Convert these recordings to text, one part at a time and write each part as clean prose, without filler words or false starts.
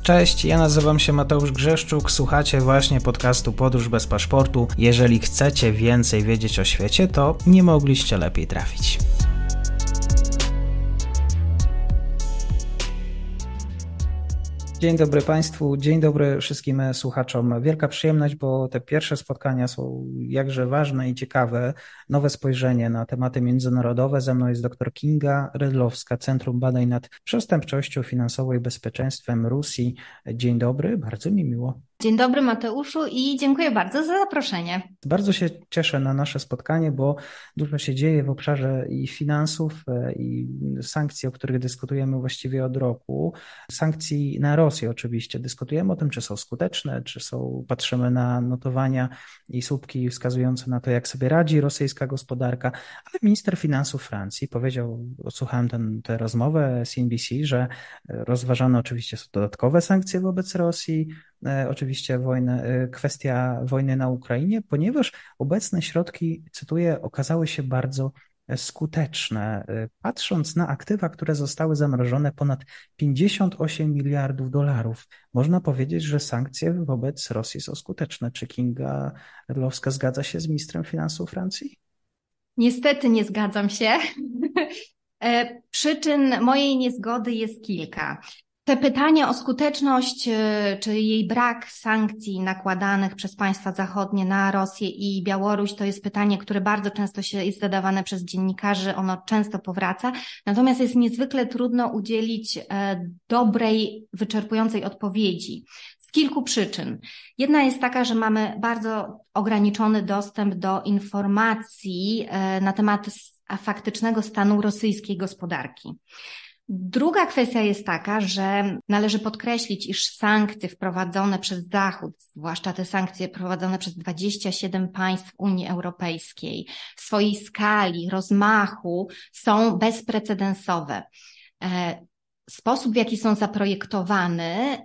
Cześć, ja nazywam się Mateusz Grzeszczuk, słuchacie właśnie podcastu Podróż bez paszportu. Jeżeli chcecie więcej wiedzieć o świecie, to nie mogliście lepiej trafić. Dzień dobry Państwu, dzień dobry wszystkim słuchaczom. Wielka przyjemność, bo te pierwsze spotkania są jakże ważne i ciekawe. Nowe spojrzenie na tematy międzynarodowe. Ze mną jest dr Kinga Rydlowska, Centrum Badań nad Przestępczością Finansową i Bezpieczeństwem Rosji. Dzień dobry, bardzo mi miło. Dzień dobry Mateuszu i dziękuję bardzo za zaproszenie. Bardzo się cieszę na nasze spotkanie, bo dużo się dzieje w obszarze i finansów, i sankcji, o których dyskutujemy właściwie od roku. Sankcji na Rosję oczywiście. Dyskutujemy o tym, czy są skuteczne, patrzymy na notowania i słupki wskazujące na to, jak sobie radzi rosyjska gospodarka, ale minister finansów Francji powiedział, odsłuchałem tę rozmowę z CNBC, że rozważane oczywiście są dodatkowe sankcje wobec Rosji, oczywiście kwestia wojny na Ukrainie, ponieważ obecne środki, cytuję, okazały się bardzo skuteczne. Patrząc na aktywa, które zostały zamrożone, ponad 58 miliardów dolarów, można powiedzieć, że sankcje wobec Rosji są skuteczne. Czy Kinga Rydlowska zgadza się z ministrem finansów Francji? Niestety nie zgadzam się. Przyczyn mojej niezgody jest kilka. Te pytanie o skuteczność, czy jej brak sankcji nakładanych przez państwa zachodnie na Rosję i Białoruś, to jest pytanie, które bardzo często jest zadawane przez dziennikarzy, ono często powraca, natomiast jest niezwykle trudno udzielić dobrej, wyczerpującej odpowiedzi. Z kilku przyczyn. Jedna jest taka, że mamy bardzo ograniczony dostęp do informacji na temat faktycznego stanu rosyjskiej gospodarki. Druga kwestia jest taka, że należy podkreślić, iż sankcje wprowadzone przez Zachód, zwłaszcza te sankcje prowadzone przez 27 państw Unii Europejskiej, w swojej skali, rozmachu są bezprecedensowe. Sposób, w jaki są zaprojektowane,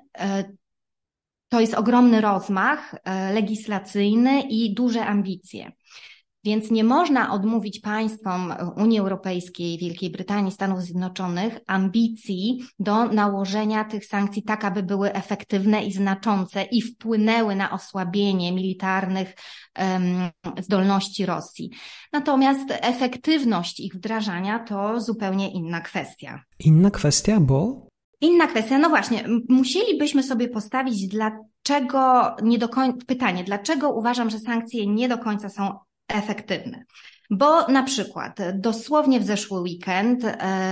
to jest ogromny rozmach legislacyjny i duże ambicje. Więc nie można odmówić państwom Unii Europejskiej, Wielkiej Brytanii, Stanów Zjednoczonych ambicji do nałożenia tych sankcji tak, aby były efektywne i znaczące i wpłynęły na osłabienie militarnych zdolności Rosji. Natomiast efektywność ich wdrażania to zupełnie inna kwestia. Inna kwestia, bo? Inna kwestia, no właśnie, musielibyśmy sobie postawić pytanie, dlaczego uważam, że sankcje nie do końca są efektywne. Bo na przykład dosłownie w zeszły weekend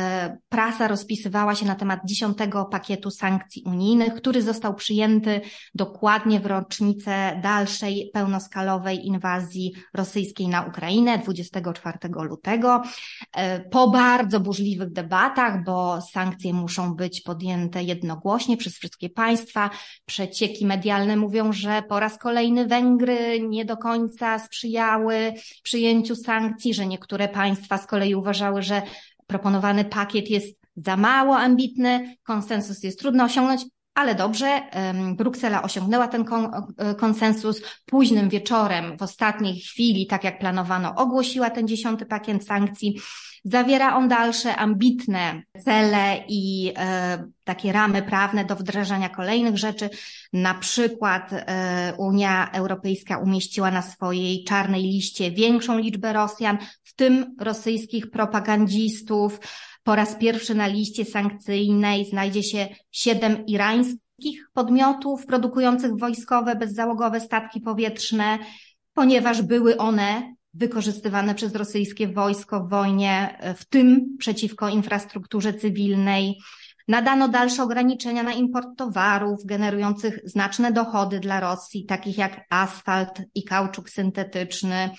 prasa rozpisywała się na temat 10. pakietu sankcji unijnych, który został przyjęty dokładnie w rocznicę dalszej pełnoskalowej inwazji rosyjskiej na Ukrainę 24 lutego. Po bardzo burzliwych debatach, bo sankcje muszą być podjęte jednogłośnie przez wszystkie państwa. Przecieki medialne mówią, że po raz kolejny Węgry nie do końca sprzyjały przyjęciu sankcji, że niektóre państwa z kolei uważały, że proponowany pakiet jest za mało ambitny, konsensus jest trudno osiągnąć, ale dobrze, Bruksela osiągnęła ten konsensus. Późnym wieczorem, w ostatniej chwili, tak jak planowano, ogłosiła ten 10. pakiet sankcji. Zawiera on dalsze ambitne cele i takie ramy prawne do wdrażania kolejnych rzeczy. Na przykład Unia Europejska umieściła na swojej czarnej liście większą liczbę Rosjan, w tym rosyjskich propagandzistów. Po raz pierwszy na liście sankcyjnej znajdzie się 7 irańskich podmiotów produkujących wojskowe, bezzałogowe statki powietrzne, ponieważ były one wykorzystywane przez rosyjskie wojsko w wojnie, w tym przeciwko infrastrukturze cywilnej. Nadano dalsze ograniczenia na import towarów generujących znaczne dochody dla Rosji, takich jak asfalt i kauczuk syntetyczny.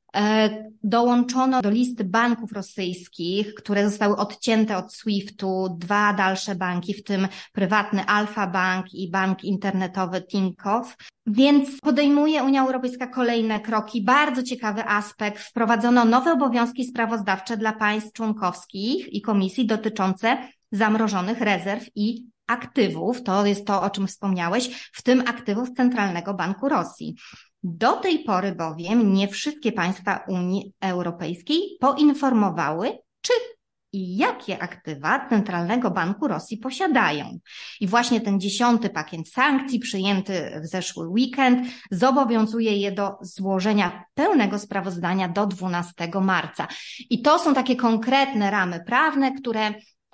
Dołączono do listy banków rosyjskich, które zostały odcięte od SWIFT-u, 2 dalsze banki, w tym prywatny Alfa Bank i bank internetowy Tinkoff. Więc podejmuje Unia Europejska kolejne kroki. Bardzo ciekawy aspekt. Wprowadzono nowe obowiązki sprawozdawcze dla państw członkowskich i komisji dotyczące zamrożonych rezerw i aktywów. To jest to, o czym wspomniałeś, w tym aktywów Centralnego Banku Rosji. Do tej pory bowiem nie wszystkie państwa Unii Europejskiej poinformowały, czy i jakie aktywa Centralnego Banku Rosji posiadają. I właśnie ten 10. pakiet sankcji przyjęty w zeszły weekend zobowiązuje je do złożenia pełnego sprawozdania do 12 marca. I to są takie konkretne ramy prawne, które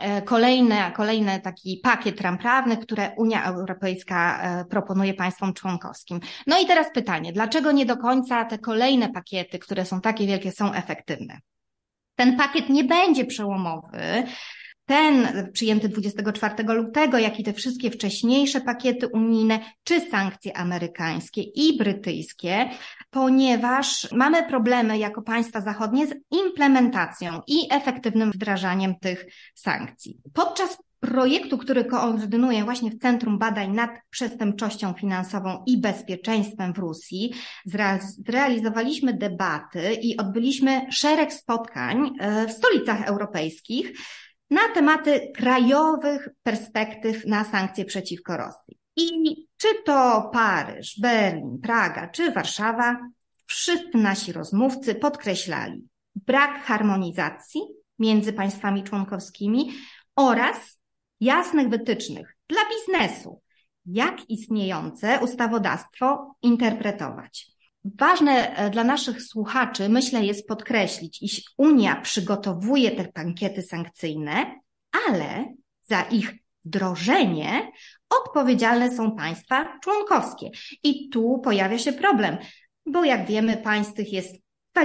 kolejny taki pakiet ram prawnych, które Unia Europejska proponuje państwom członkowskim. No i teraz pytanie, dlaczego nie do końca te kolejne pakiety, które są takie wielkie, są efektywne? Ten pakiet nie będzie przełomowy, ten przyjęty 24 lutego, jak i te wszystkie wcześniejsze pakiety unijne, czy sankcje amerykańskie i brytyjskie, ponieważ mamy problemy jako państwa zachodnie z implementacją i efektywnym wdrażaniem tych sankcji. Podczas projektu, który koordynuję właśnie w Centrum Badań nad Przestępczością Finansową i Bezpieczeństwem w Rosji, zrealizowaliśmy debaty i odbyliśmy szereg spotkań w stolicach europejskich na tematy krajowych perspektyw na sankcje przeciwko Rosji. I czy to Paryż, Berlin, Praga czy Warszawa, wszyscy nasi rozmówcy podkreślali brak harmonizacji między państwami członkowskimi oraz jasnych wytycznych dla biznesu, jak istniejące ustawodawstwo interpretować. Ważne dla naszych słuchaczy, myślę, jest podkreślić, iż Unia przygotowuje te pakiety sankcyjne, ale za ich wdrożenie odpowiedzialne są państwa członkowskie. I tu pojawia się problem, bo jak wiemy, państw tych jest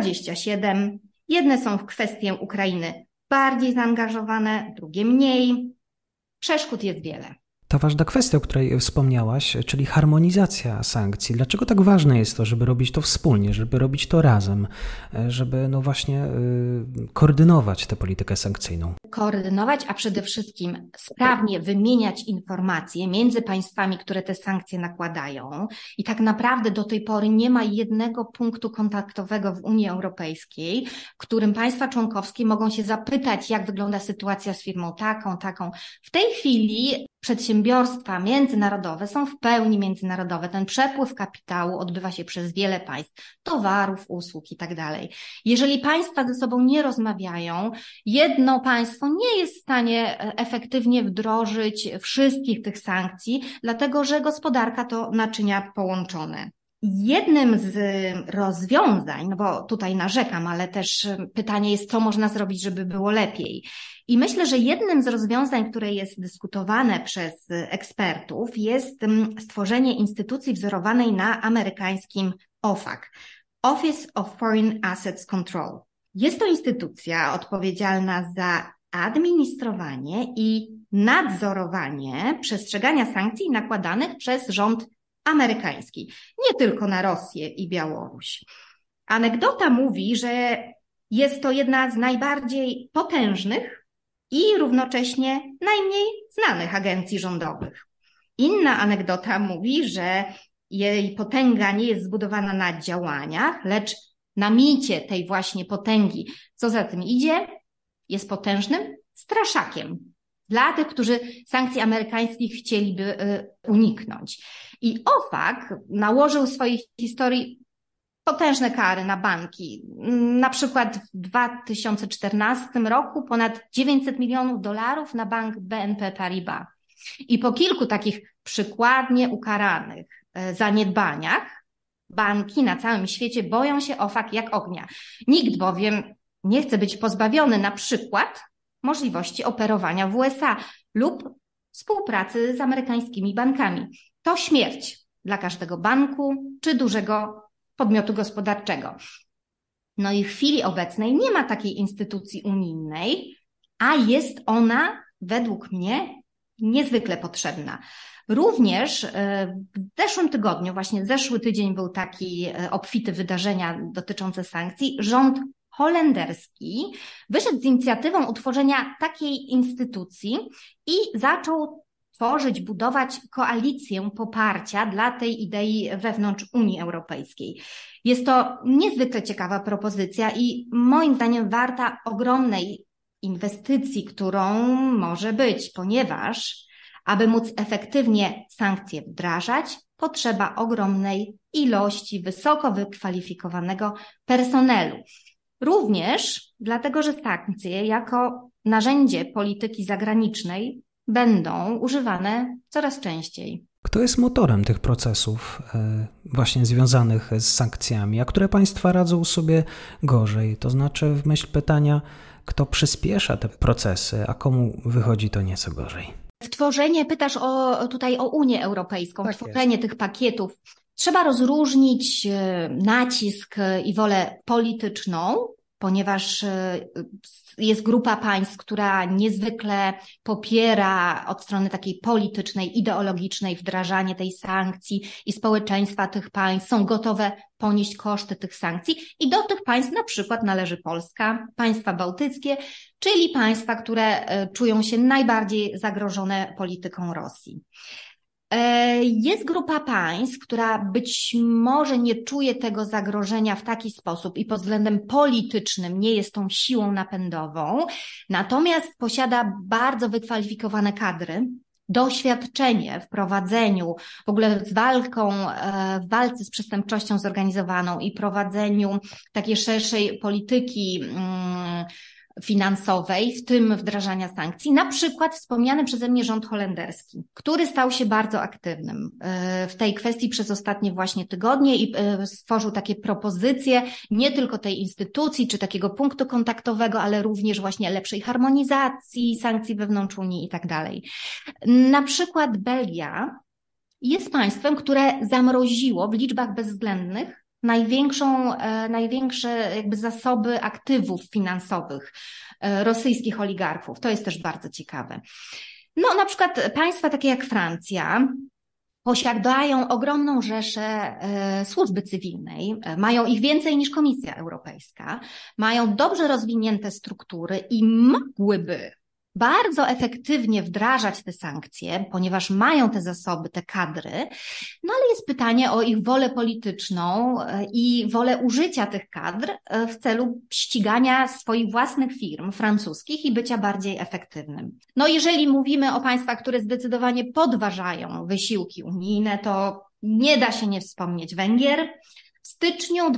27. Jedne są w kwestię Ukrainy bardziej zaangażowane, drugie mniej. Przeszkód jest wiele. Ta ważna kwestia, o której wspomniałaś, czyli harmonizacja sankcji. Dlaczego tak ważne jest to, żeby robić to wspólnie, żeby robić to razem, żeby właśnie koordynować tę politykę sankcyjną? Koordynować, a przede wszystkim sprawnie wymieniać informacje między państwami, które te sankcje nakładają. I tak naprawdę do tej pory nie ma jednego punktu kontaktowego w Unii Europejskiej, którym państwa członkowskie mogą się zapytać, jak wygląda sytuacja z firmą taką. W tej chwili przedsiębiorstwa międzynarodowe są w pełni międzynarodowe. Ten przepływ kapitału odbywa się przez wiele państw, towarów, usług i tak dalej. Jeżeli państwa ze sobą nie rozmawiają, jedno państwo nie jest w stanie efektywnie wdrożyć wszystkich tych sankcji, dlatego że gospodarka to naczynia połączone. Jednym z rozwiązań, no bo tutaj narzekam, ale też pytanie jest, co można zrobić, żeby było lepiej. I myślę, że jednym z rozwiązań, które jest dyskutowane przez ekspertów, jest stworzenie instytucji wzorowanej na amerykańskim OFAC, Office of Foreign Assets Control. Jest to instytucja odpowiedzialna za administrowanie i nadzorowanie przestrzegania sankcji nakładanych przez rząd amerykański, nie tylko na Rosję i Białoruś. Anegdota mówi, że jest to jedna z najbardziej potężnych i równocześnie najmniej znanych agencji rządowych. Inna anegdota mówi, że jej potęga nie jest zbudowana na działaniach, lecz na micie tej właśnie potęgi. Co za tym idzie, jest potężnym straszakiem dla tych, którzy sankcji amerykańskich chcieliby uniknąć. I OFAC nałożył w swojej historii potężne kary na banki. Na przykład w 2014 roku ponad $900 milionów na bank BNP Paribas. I po kilku takich przykładnie ukaranych zaniedbaniach banki na całym świecie boją się OFAC jak ognia. Nikt bowiem nie chce być pozbawiony na przykład możliwości operowania w USA lub współpracy z amerykańskimi bankami. To śmierć dla każdego banku czy dużego podmiotu gospodarczego. No i w chwili obecnej nie ma takiej instytucji unijnej, a jest ona według mnie niezwykle potrzebna. Również w zeszłym tygodniu, właśnie zeszły tydzień był taki obfity wydarzenia dotyczące sankcji, rząd holenderski wyszedł z inicjatywą utworzenia takiej instytucji i zaczął budować koalicję poparcia dla tej idei wewnątrz Unii Europejskiej. Jest to niezwykle ciekawa propozycja i moim zdaniem warta ogromnej inwestycji, którą może być, ponieważ aby móc efektywnie sankcje wdrażać, potrzeba ogromnej ilości wysoko wykwalifikowanego personelu. Również dlatego, że sankcje jako narzędzie polityki zagranicznej będą używane coraz częściej. Kto jest motorem tych procesów właśnie związanych z sankcjami, a które państwa radzą sobie gorzej? To znaczy w myśl pytania, kto przyspiesza te procesy, a komu wychodzi to nieco gorzej? Pytasz tutaj o Unię Europejską, Tak tworzenie jest. tych pakietów. Trzeba rozróżnić nacisk i wolę polityczną, ponieważ jest grupa państw, która niezwykle popiera od strony takiej politycznej, ideologicznej wdrażanie tej sankcji i społeczeństwa tych państw są gotowe ponieść koszty tych sankcji i do tych państw na przykład należy Polska, państwa bałtyckie, czyli państwa, które czują się najbardziej zagrożone polityką Rosji. Jest grupa państw, która być może nie czuje tego zagrożenia w taki sposób i pod względem politycznym nie jest tą siłą napędową, natomiast posiada bardzo wykwalifikowane kadry, doświadczenie w prowadzeniu, w ogóle w walce z przestępczością zorganizowaną i prowadzeniu takiej szerszej polityki finansowej, w tym wdrażania sankcji, na przykład wspomniany przeze mnie rząd holenderski, który stał się bardzo aktywnym w tej kwestii przez ostatnie właśnie tygodnie i stworzył takie propozycje nie tylko tej instytucji czy takiego punktu kontaktowego, ale również właśnie lepszej harmonizacji sankcji wewnątrz Unii i tak dalej. Na przykład Belgia jest państwem, które zamroziło w liczbach bezwzględnych największe jakby zasoby aktywów finansowych rosyjskich oligarchów. To jest też bardzo ciekawe. No, na przykład państwa takie jak Francja posiadają ogromną rzeszę służby cywilnej, mają ich więcej niż Komisja Europejska, mają dobrze rozwinięte struktury i mogłyby bardzo efektywnie wdrażać te sankcje, ponieważ mają te zasoby, te kadry, no ale jest pytanie o ich wolę polityczną i wolę użycia tych kadr w celu ścigania swoich własnych firm francuskich i bycia bardziej efektywnym. No jeżeli mówimy o państwach, które zdecydowanie podważają wysiłki unijne, to nie da się nie wspomnieć Węgier. W styczniu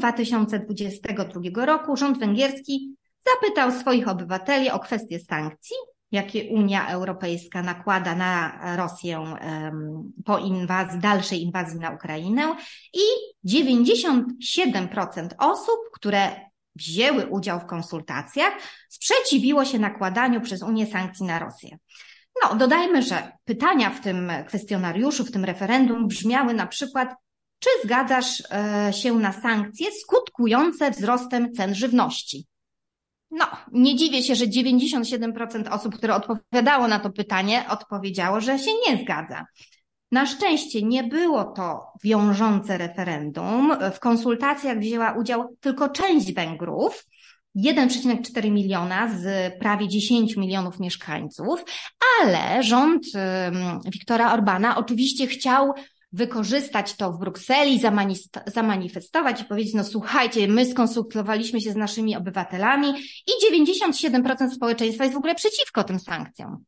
2022 roku rząd węgierski zapytał swoich obywateli o kwestię sankcji, jakie Unia Europejska nakłada na Rosję po dalszej inwazji na Ukrainę i 97% osób, które wzięły udział w konsultacjach, sprzeciwiło się nakładaniu przez Unię sankcji na Rosję. No, dodajmy, że pytania w tym kwestionariuszu, w tym referendum brzmiały na przykład, czy zgadzasz się na sankcje skutkujące wzrostem cen żywności? No, nie dziwię się, że 97% osób, które odpowiadało na to pytanie, odpowiedziało, że się nie zgadza. Na szczęście nie było to wiążące referendum. W konsultacjach wzięła udział tylko część Węgrów, 1,4 miliona z prawie 10 milionów mieszkańców, ale rząd Viktora Orbana oczywiście chciał wykorzystać to w Brukseli, zamanifestować i powiedzieć, no słuchajcie, my skonsultowaliśmy się z naszymi obywatelami i 97% społeczeństwa jest w ogóle przeciwko tym sankcjom.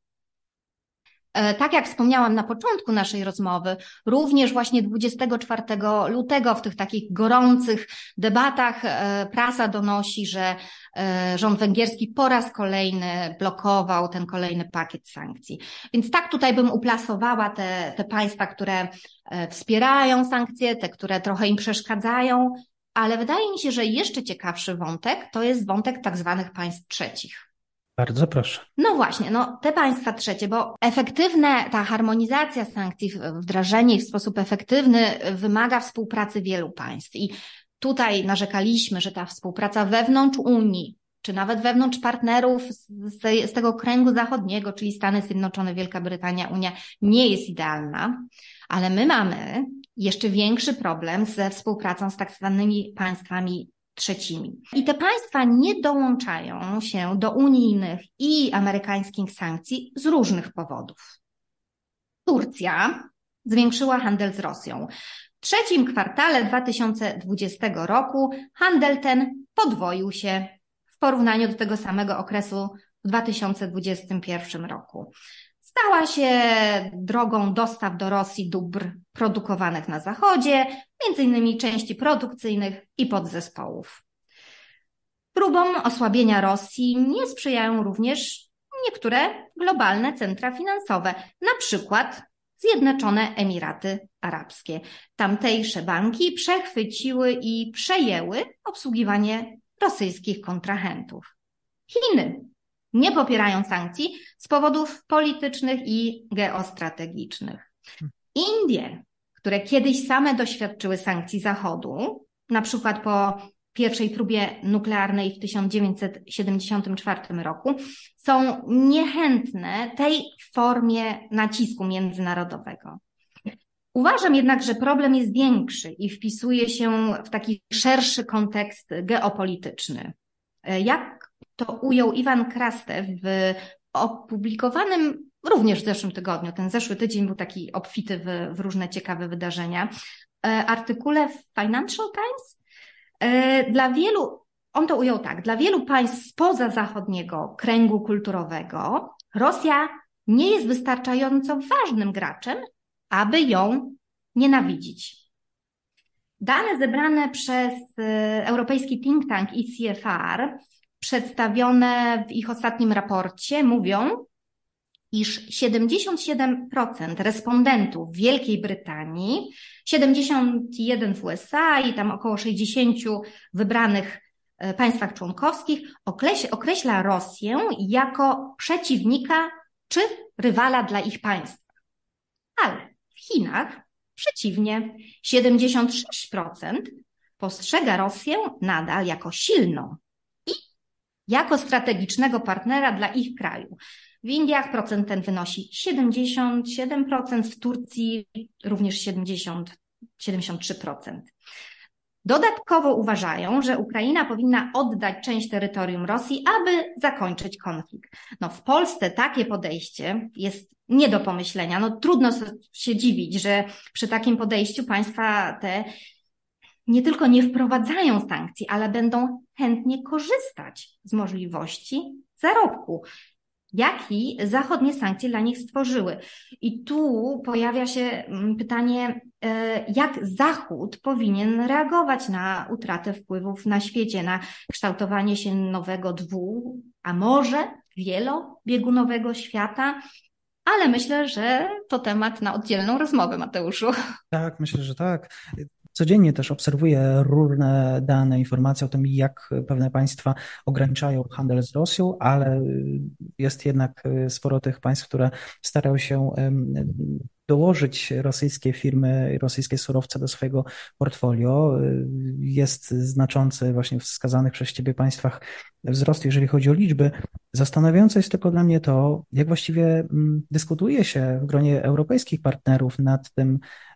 Tak jak wspomniałam na początku naszej rozmowy, również właśnie 24 lutego w tych takich gorących debatach prasa donosi, że rząd węgierski po raz kolejny blokował ten kolejny pakiet sankcji. Więc tak tutaj bym uplasowała te państwa, które wspierają sankcje, te, które trochę im przeszkadzają, ale wydaje mi się, że jeszcze ciekawszy wątek to jest wątek tak zwanych państw trzecich. Bardzo proszę. No właśnie, te państwa trzecie, bo ta harmonizacja sankcji, wdrażanie ich w sposób efektywny wymaga współpracy wielu państw i tutaj narzekaliśmy, że ta współpraca wewnątrz Unii, czy nawet wewnątrz partnerów z tego kręgu zachodniego, czyli Stany Zjednoczone, Wielka Brytania, Unia, nie jest idealna, ale my mamy jeszcze większy problem ze współpracą z tak zwanymi państwami trzecimi. I te państwa nie dołączają się do unijnych i amerykańskich sankcji z różnych powodów. Turcja zwiększyła handel z Rosją. W trzecim kwartale 2020 roku handel ten podwoił się w porównaniu do tego samego okresu w 2021 roku. Stała się drogą dostaw do Rosji dóbr produkowanych na Zachodzie, m.in. części produkcyjnych i podzespołów. Próbom osłabienia Rosji nie sprzyjają również niektóre globalne centra finansowe, na przykład Zjednoczone Emiraty Arabskie. Tamtejsze banki przechwyciły i przejęły obsługiwanie rosyjskich kontrahentów. Chiny nie popierają sankcji z powodów politycznych i geostrategicznych. Indie, które kiedyś same doświadczyły sankcji Zachodu, na przykład po pierwszej próbie nuklearnej w 1974 roku, są niechętne tej formie nacisku międzynarodowego. Uważam jednak, że problem jest większy i wpisuje się w taki szerszy kontekst geopolityczny. Jak to ujął Iwan Krastev w opublikowanym również w zeszłym tygodniu, ten zeszły tydzień był taki obfity w różne ciekawe wydarzenia, artykule w Financial Times. On to ujął tak, dla wielu państw spoza zachodniego kręgu kulturowego Rosja nie jest wystarczająco ważnym graczem, aby ją nienawidzić. Dane zebrane przez europejski think tank ECFR, przedstawione w ich ostatnim raporcie, mówią, iż 77% respondentów w Wielkiej Brytanii, 71% w USA i tam około 60% w wybranych państwach członkowskich określa Rosję jako przeciwnika czy rywala dla ich państwa. Ale w Chinach przeciwnie, 76% postrzega Rosję nadal jako silną i jako strategicznego partnera dla ich kraju. W Indiach procent ten wynosi 77%, w Turcji również 73%. Dodatkowo uważają, że Ukraina powinna oddać część terytorium Rosji, aby zakończyć konflikt. W Polsce takie podejście jest nie do pomyślenia. Trudno się dziwić, że przy takim podejściu państwa te nie tylko nie wprowadzają sankcji, ale będą chętnie korzystać z możliwości zarobku, jaki zachodnie sankcje dla nich stworzyły. I tu pojawia się pytanie, jak Zachód powinien reagować na utratę wpływów na świecie, na kształtowanie się nowego a może wielobiegunowego świata, ale myślę, że to temat na oddzielną rozmowę, Mateuszu. Tak, myślę, że tak. Codziennie też obserwuję różne dane, informacje o tym, jak pewne państwa ograniczają handel z Rosją, ale jest jednak sporo tych państw, które starają się dołożyć rosyjskie firmy, rosyjskie surowce do swojego portfolio. Jest znaczący właśnie w wskazanych przez Ciebie państwach wzrost, jeżeli chodzi o liczby. Zastanawiające jest tylko dla mnie to, jak właściwie dyskutuje się w gronie europejskich partnerów nad tym,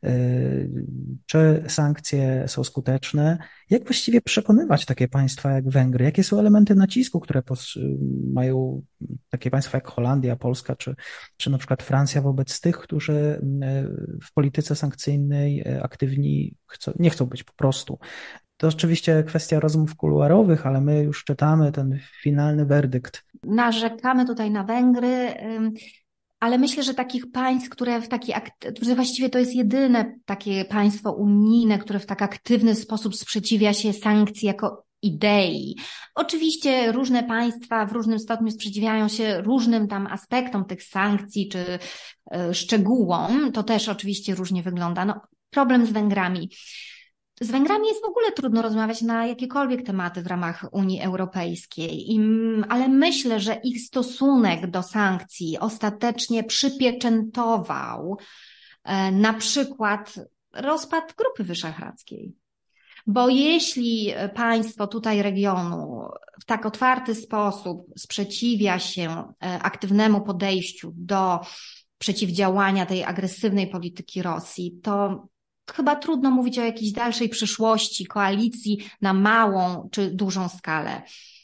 czy sankcje są skuteczne, jak właściwie przekonywać takie państwa jak Węgry, jakie są elementy nacisku, które mają takie państwa jak Holandia, Polska czy na przykład Francja wobec tych, którzy w polityce sankcyjnej aktywni nie chcą być po prostu. To oczywiście kwestia rozmów kuluarowych, ale my już czytamy ten finalny werdykt. Narzekamy tutaj na Węgry, ale myślę, że takich państw, które właściwie to jest jedyne takie państwo unijne, które w tak aktywny sposób sprzeciwia się sankcji jako idei. Oczywiście różne państwa w różnym stopniu sprzeciwiają się różnym tam aspektom tych sankcji czy szczegółom. To też oczywiście różnie wygląda. Problem z Węgrami. Z Węgrami jest w ogóle trudno rozmawiać na jakiekolwiek tematy w ramach Unii Europejskiej, ale myślę, że ich stosunek do sankcji ostatecznie przypieczętował na przykład rozpad Grupy Wyszehradzkiej. Bo jeśli państwo tutaj regionu w tak otwarty sposób sprzeciwia się aktywnemu podejściu do przeciwdziałania tej agresywnej polityki Rosji, to chyba trudno mówić o jakiejś dalszej przyszłości koalicji na małą czy dużą skalę.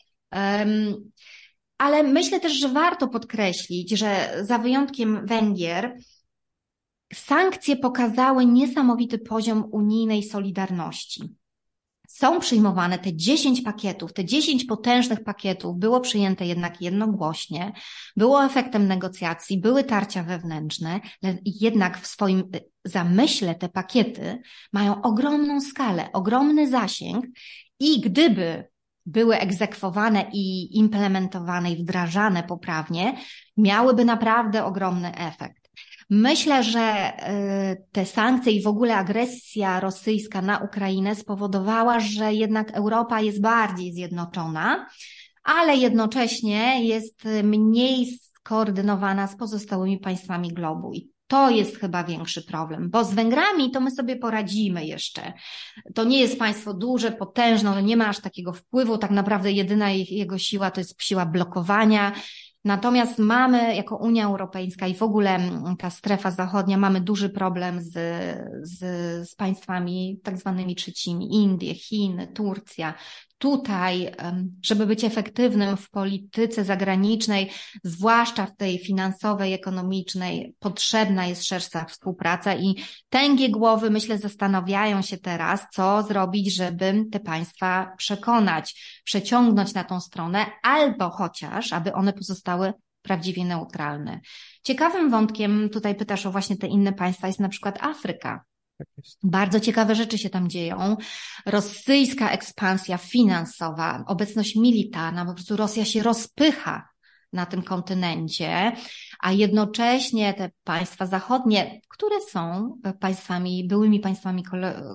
Ale myślę też, że warto podkreślić, że za wyjątkiem Węgier sankcje pokazały niesamowity poziom unijnej solidarności. Są przyjmowane te 10 pakietów, te 10 potężnych pakietów było przyjęte jednak jednogłośnie, było efektem negocjacji, były tarcia wewnętrzne, jednak w swoim zamyśle te pakiety mają ogromną skalę, ogromny zasięg i gdyby były egzekwowane i implementowane i wdrażane poprawnie, miałyby naprawdę ogromny efekt. Myślę, że te sankcje i w ogóle agresja rosyjska na Ukrainę spowodowała, że jednak Europa jest bardziej zjednoczona, ale jednocześnie jest mniej skoordynowana z pozostałymi państwami globu. I to jest chyba większy problem, bo z Węgrami to my sobie poradzimy jeszcze. To nie jest państwo duże, potężne, ono nie ma aż takiego wpływu, tak naprawdę jedyna jego siła to jest siła blokowania. Natomiast mamy jako Unia Europejska i w ogóle ta strefa zachodnia mamy duży problem z państwami tak zwanymi trzecimi, Indie, Chiny, Turcja. Tutaj, żeby być efektywnym w polityce zagranicznej, zwłaszcza w tej finansowej, ekonomicznej, potrzebna jest szersza współpraca i tęgie głowy, myślę, zastanawiają się teraz, co zrobić, żeby te państwa przekonać, przeciągnąć na tą stronę, albo chociaż, aby one pozostały prawdziwie neutralne. Ciekawym wątkiem, tutaj pytasz o właśnie te inne państwa, jest na przykład Afryka. Bardzo ciekawe rzeczy się tam dzieją. Rosyjska ekspansja finansowa, obecność militarna, po prostu Rosja się rozpycha na tym kontynencie, a jednocześnie te państwa zachodnie, które są byłymi państwami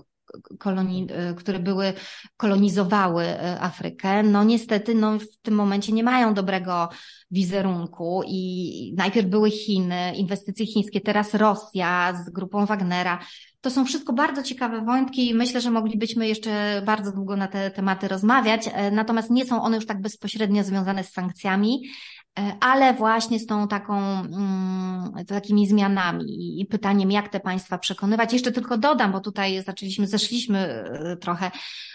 które kolonizowały Afrykę, no niestety w tym momencie nie mają dobrego wizerunku i najpierw były Chiny, inwestycje chińskie, teraz Rosja z grupą Wagnera. To są wszystko bardzo ciekawe wątki i myślę, że moglibyśmy jeszcze bardzo długo na te tematy rozmawiać, natomiast nie są one już tak bezpośrednio związane z sankcjami, ale właśnie z tą takimi zmianami i pytaniem, jak te państwa przekonywać. Jeszcze tylko dodam, bo tutaj zeszliśmy trochę,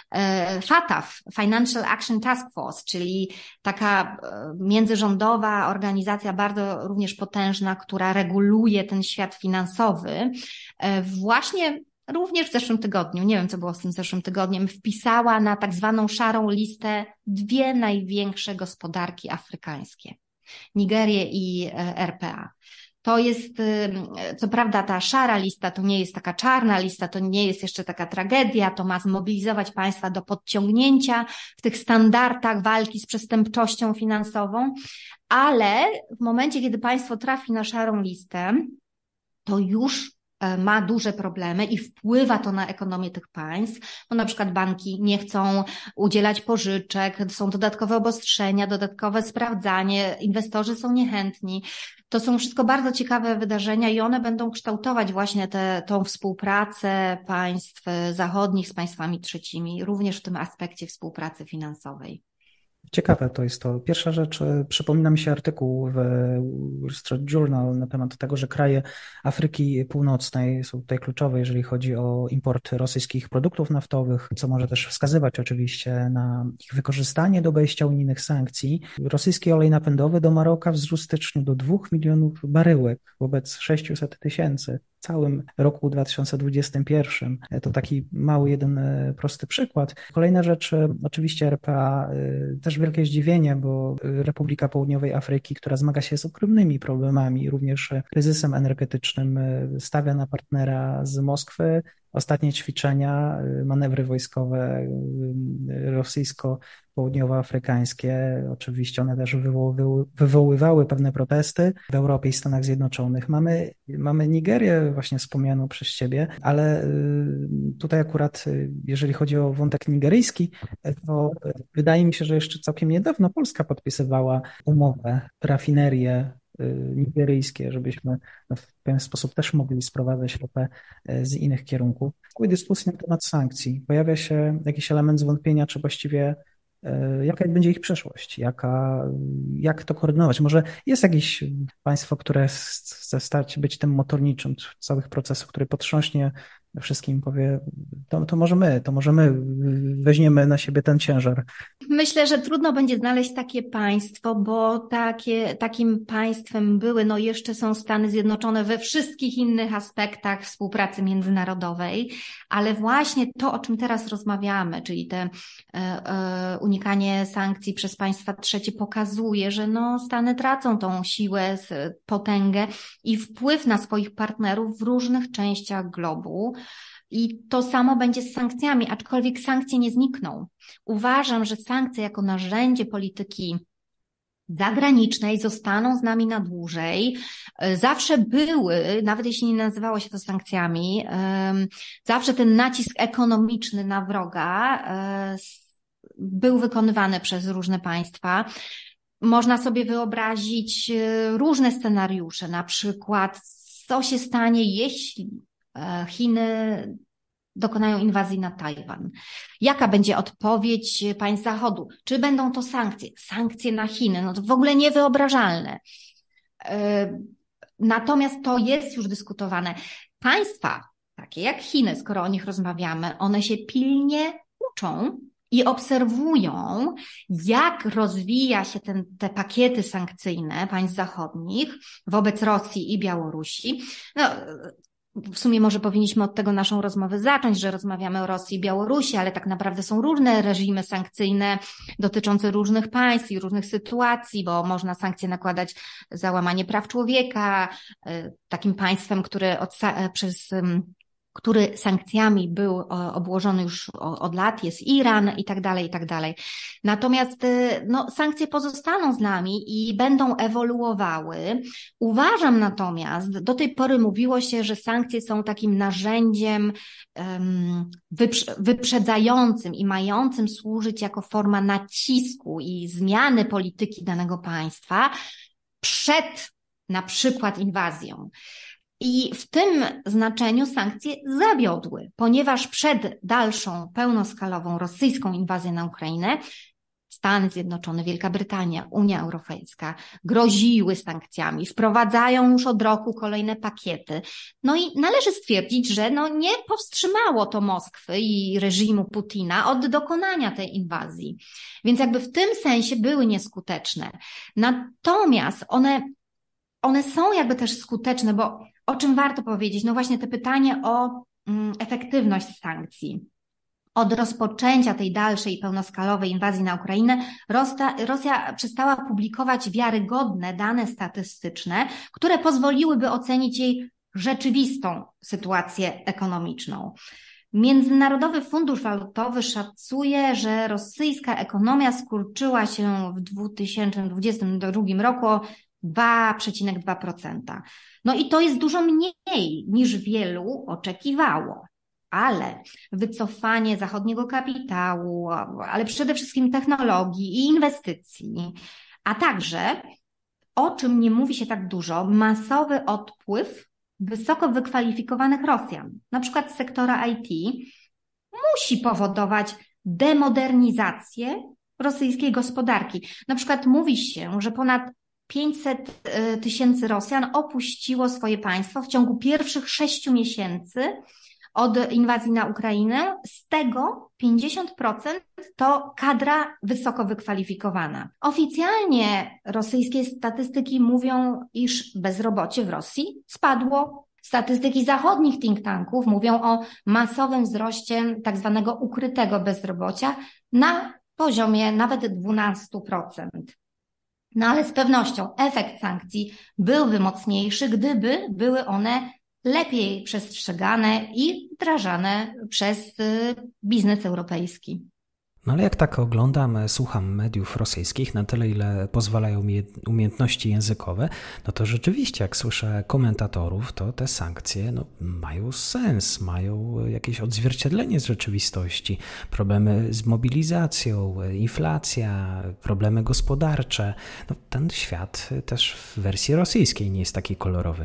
FATF, Financial Action Task Force, czyli taka międzyrządowa organizacja bardzo również potężna, która reguluje ten świat finansowy. Właśnie również w zeszłym tygodniu, nie wiem co było z tym zeszłym tygodniem, wpisała na tak zwaną szarą listę 2 największe gospodarki afrykańskie. Nigerię i RPA. To jest, co prawda ta szara lista to nie jest taka czarna lista, to nie jest jeszcze taka tragedia, to ma zmobilizować państwa do podciągnięcia w tych standardach walki z przestępczością finansową, ale w momencie, kiedy państwo trafi na szarą listę, to już ma duże problemy i wpływa to na ekonomię tych państw, bo na przykład banki nie chcą udzielać pożyczek, są dodatkowe obostrzenia, dodatkowe sprawdzanie, inwestorzy są niechętni. To są wszystko bardzo ciekawe wydarzenia i one będą kształtować właśnie tą współpracę państw zachodnich z państwami trzecimi, również w tym aspekcie współpracy finansowej. Ciekawe to jest to. Pierwsza rzecz, przypomina mi się artykuł w Wall Street Journal na temat tego, że kraje Afryki Północnej są tutaj kluczowe, jeżeli chodzi o import rosyjskich produktów naftowych, co może też wskazywać oczywiście na ich wykorzystanie do obejścia unijnych sankcji. Rosyjski olej napędowy do Maroka wzrósł w styczniu do 2 milionów baryłek wobec 600 000 w całym roku 2021. To taki mały, jeden prosty przykład. Kolejna rzecz, oczywiście RPA, też wielkie zdziwienie, bo Republika Południowej Afryki, która zmaga się z ogromnymi problemami, również kryzysem energetycznym, stawia na partnera z Moskwy. Ostatnie ćwiczenia, manewry wojskowe rosyjsko-południowoafrykańskie, oczywiście one też wywoływały pewne protesty w Europie i Stanach Zjednoczonych. Mamy Nigerię właśnie wspomnianą przez Ciebie, ale tutaj akurat, jeżeli chodzi o wątek nigeryjski, to wydaje mi się, że jeszcze całkiem niedawno Polska podpisywała umowę, rafinerię nigeryjskie, żebyśmy w pewien sposób też mogli sprowadzać ropę z innych kierunków. W całej dyskusji na temat sankcji pojawia się jakiś element zwątpienia, czy właściwie jaka będzie ich przyszłość, jak to koordynować. Może jest jakieś państwo, które chce stać być tym motorniczym całych procesów, który potrząśnie wszystkim, powie, to może my weźmiemy na siebie ten ciężar. Myślę, że trudno będzie znaleźć takie państwo, bo takim państwem były, jeszcze są Stany Zjednoczone we wszystkich innych aspektach współpracy międzynarodowej, ale właśnie to, o czym teraz rozmawiamy, czyli te unikanie sankcji przez państwa trzecie pokazuje, że Stany tracą tą siłę, potęgę i wpływ na swoich partnerów w różnych częściach globu. I to samo będzie z sankcjami, aczkolwiek sankcje nie znikną. Uważam, że sankcje jako narzędzie polityki zagranicznej zostaną z nami na dłużej. Zawsze były, nawet jeśli nie nazywało się to sankcjami, zawsze ten nacisk ekonomiczny na wroga był wykonywany przez różne państwa. Można sobie wyobrazić różne scenariusze, na przykład co się stanie, jeśli Chiny dokonają inwazji na Tajwan. Jaka będzie odpowiedź państw Zachodu? Czy będą to sankcje? Sankcje na Chiny, no to w ogóle niewyobrażalne. Natomiast to jest już dyskutowane. Państwa, takie jak Chiny, skoro o nich rozmawiamy, one się pilnie uczą i obserwują, jak rozwija się te pakiety sankcyjne państw zachodnich wobec Rosji i Białorusi. No, w sumie może powinniśmy od tego naszą rozmowę zacząć, że rozmawiamy o Rosji i Białorusi, ale tak naprawdę są różne reżimy sankcyjne dotyczące różnych państw i różnych sytuacji, bo można sankcje nakładać za łamanie praw człowieka. Takim państwem, który sankcjami był obłożony już od lat, jest Iran i tak dalej, i tak dalej. Natomiast no, sankcje pozostaną z nami i będą ewoluowały. Uważam natomiast, do tej pory mówiło się, że sankcje są takim narzędziem wyprzedzającym i mającym służyć jako forma nacisku i zmiany polityki danego państwa przed na przykład inwazją. I w tym znaczeniu sankcje zawiodły, ponieważ przed dalszą pełnoskalową rosyjską inwazją na Ukrainę Stany Zjednoczone, Wielka Brytania, Unia Europejska groziły sankcjami, wprowadzają już od roku kolejne pakiety. No i należy stwierdzić, że no nie powstrzymało to Moskwy i reżimu Putina od dokonania tej inwazji. Więc jakby w tym sensie były nieskuteczne. Natomiast one są jakby też skuteczne, bo o czym warto powiedzieć? No właśnie te pytanie o efektywność sankcji. Od rozpoczęcia tej dalszej pełnoskalowej inwazji na Ukrainę Rosja przestała publikować wiarygodne dane statystyczne, które pozwoliłyby ocenić jej rzeczywistą sytuację ekonomiczną. Międzynarodowy Fundusz Walutowy szacuje, że rosyjska ekonomia skurczyła się w 2022 roku o 2,2%. No i to jest dużo mniej niż wielu oczekiwało. Ale wycofanie zachodniego kapitału, ale przede wszystkim technologii i inwestycji, a także, o czym nie mówi się tak dużo, masowy odpływ wysoko wykwalifikowanych Rosjan, na przykład z sektora IT, musi powodować demodernizację rosyjskiej gospodarki. Na przykład mówi się, że ponad 500 000 Rosjan opuściło swoje państwo w ciągu pierwszych 6 miesięcy od inwazji na Ukrainę, z tego 50% to kadra wysoko wykwalifikowana. Oficjalnie rosyjskie statystyki mówią, iż bezrobocie w Rosji spadło. Statystyki zachodnich think tanków mówią o masowym wzroście tak zwanego ukrytego bezrobocia na poziomie nawet 12%. No ale z pewnością efekt sankcji byłby mocniejszy, gdyby były one lepiej przestrzegane i wdrażane przez biznes europejski. No ale jak tak oglądam, słucham mediów rosyjskich na tyle, ile pozwalają mi umiejętności językowe, no to rzeczywiście jak słyszę komentatorów, to te sankcje mają sens, mają jakieś odzwierciedlenie z rzeczywistości. Problemy z mobilizacją, inflacja, problemy gospodarcze. No, ten świat też w wersji rosyjskiej nie jest taki kolorowy.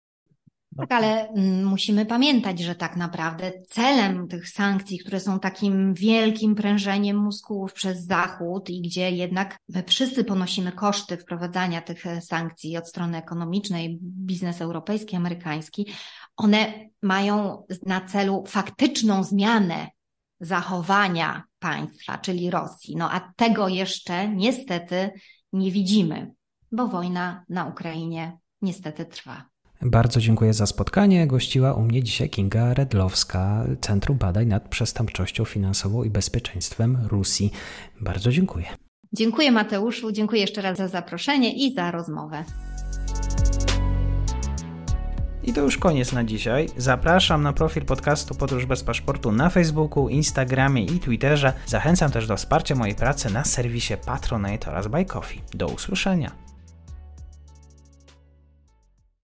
Tak, ale musimy pamiętać, że tak naprawdę celem tych sankcji, które są takim wielkim prężeniem mózgów przez Zachód i gdzie jednak my wszyscy ponosimy koszty wprowadzania tych sankcji od strony ekonomicznej, biznes europejski, amerykański, one mają na celu faktyczną zmianę zachowania państwa, czyli Rosji. No a tego jeszcze niestety nie widzimy, bo wojna na Ukrainie niestety trwa. Bardzo dziękuję za spotkanie. Gościła u mnie dzisiaj Kinga Redlowska, Centrum Badań nad Przestępczością Finansową i Bezpieczeństwem RUSI. Bardzo dziękuję. Dziękuję Mateuszu, dziękuję jeszcze raz za zaproszenie i za rozmowę. I to już koniec na dzisiaj. Zapraszam na profil podcastu Podróż bez paszportu na Facebooku, Instagramie i Twitterze. Zachęcam też do wsparcia mojej pracy na serwisie Patronite oraz Buy Coffee. Do usłyszenia.